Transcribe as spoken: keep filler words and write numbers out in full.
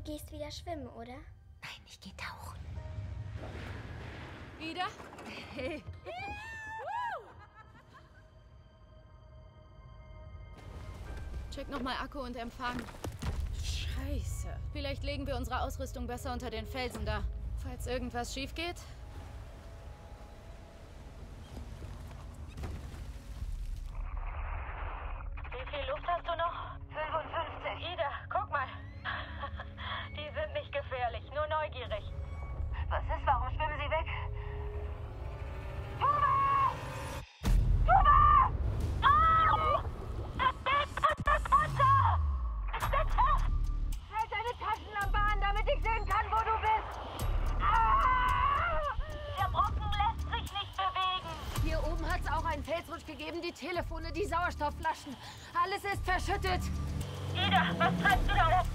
gehst wieder schwimmen, oder? Nein, ich gehe tauchen. Ida? Hey. Check nochmal Akku und Empfang. Scheiße. Vielleicht legen wir unsere Ausrüstung besser unter den Felsen da. Falls irgendwas schief geht. Wie viel Luft hast du noch? fünfundfünfzig. Ida, guck mal. Die sind nicht gefährlich, nur neugierig. Was ist? Warum schwimmen sie weg? Tuba! Tuba! Au! Es geht! Es ist runter! Bitte! Halt deine Taschenlampe an, damit ich sehen kann, wo du bist! Ah! Der Brocken lässt sich nicht bewegen. Hier oben hat es auch einen Felsrutsch gegeben, die Telefone, die Sauerstoffflaschen. Alles ist verschüttet. Ida, was treibst du da oben?